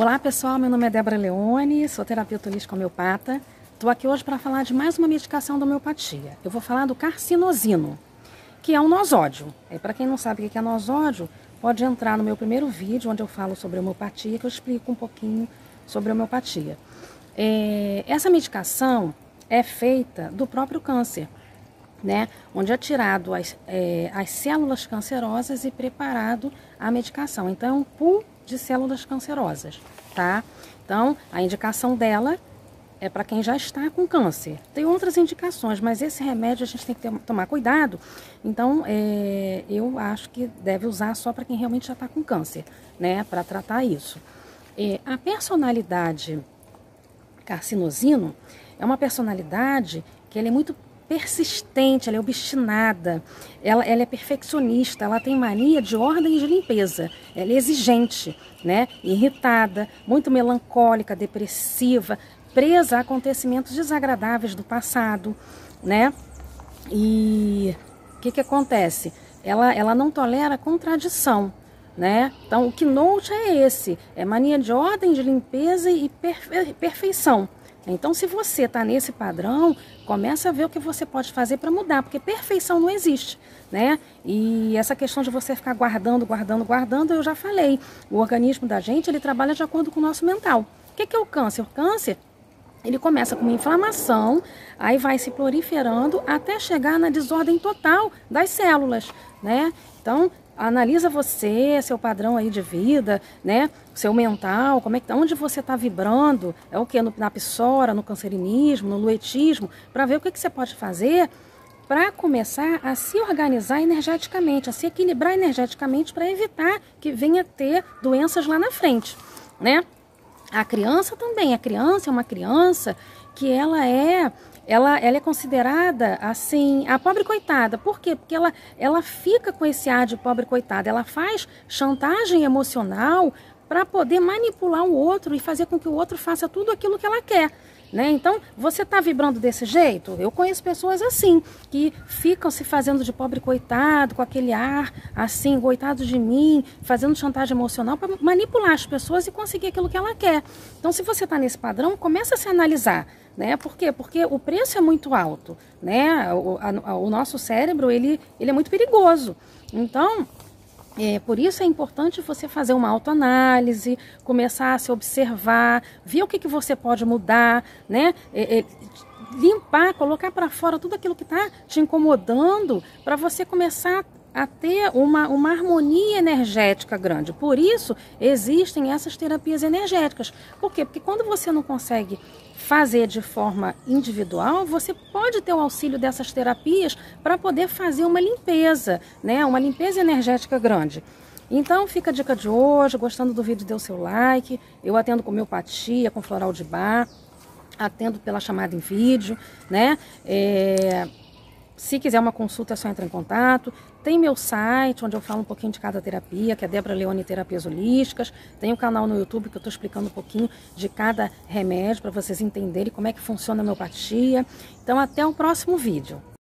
Olá pessoal, meu nome é Débora Leone, sou terapeuta holística homeopata. Estou aqui hoje para falar de mais uma medicação da homeopatia. Eu vou falar do carcinosino, que é um nosódio. Para quem não sabe o que é nosódio, pode entrar no meu primeiro vídeo, onde eu falo sobre homeopatia, que eu explico um pouquinho sobre homeopatia. Essa medicação é feita do próprio câncer, né? Onde é tirado as células cancerosas e preparado a medicação. Então, é um pool de células cancerosas, tá? Então, a indicação dela é para quem já está com câncer. Tem outras indicações, mas esse remédio a gente tem que tomar cuidado. Então, eu acho que deve usar só para quem realmente já está com câncer, né? Para tratar isso. A personalidade carcinosino é uma personalidade que ela é muito persistente, ela é obstinada, ela é perfeccionista, ela tem mania de ordem e de limpeza, ela é exigente, né? Irritada, muito melancólica, depressiva, presa a acontecimentos desagradáveis do passado, né? E o que acontece? Ela não tolera contradição, né? Então, o keynote é esse, é mania de ordem, de limpeza e perfeição. Então, se você está nesse padrão, começa a ver o que você pode fazer para mudar, porque perfeição não existe, né? E essa questão de você ficar guardando, eu já falei. O organismo da gente, ele trabalha de acordo com o nosso mental. O que é o câncer? O câncer, ele começa com uma inflamação, aí vai se proliferando até chegar na desordem total das células, né? Então, analisa você, seu padrão aí de vida, né? Seu mental, onde você está vibrando, é o que? Na psora, no cancerinismo, no luetismo, para ver o que você pode fazer para começar a se organizar energeticamente, a se equilibrar energeticamente para evitar que venha ter doenças lá na frente, né? A criança também, a criança é uma criança que ela é considerada, assim, a pobre coitada. Por quê? Porque ela fica com esse ar de pobre coitada. Ela faz chantagem emocional para poder manipular o outro e fazer com que o outro faça tudo aquilo que ela quer, né? Então, você está vibrando desse jeito? Eu conheço pessoas assim, que ficam se fazendo de pobre coitado, com aquele ar assim, coitado de mim, fazendo chantagem emocional para manipular as pessoas e conseguir aquilo que ela quer. Então, se você está nesse padrão, começa a se analisar, né? Por quê? Porque o preço é muito alto, né? O nosso cérebro, ele é muito perigoso. Então, por isso é importante você fazer uma autoanálise, começar a se observar, ver o que você pode mudar, né? Limpar, colocar para fora tudo aquilo que está te incomodando para você começar a ter uma harmonia energética grande. Por isso, existem essas terapias energéticas. Por quê? Porque quando você não consegue fazer de forma individual, você pode ter o auxílio dessas terapias para poder fazer uma limpeza, né? Uma limpeza energética grande. Então, fica a dica de hoje. Gostando do vídeo, dê o seu like. Eu atendo com homeopatia, com floral de Bach, atendo pela chamada em vídeo, né? Se quiser uma consulta, é só entrar em contato. Tem meu site, onde eu falo um pouquinho de cada terapia, que é Débora Leone Terapias Holísticas. Tem um canal no YouTube que eu estou explicando um pouquinho de cada remédio, para vocês entenderem como é que funciona a homeopatia. Então, até o próximo vídeo.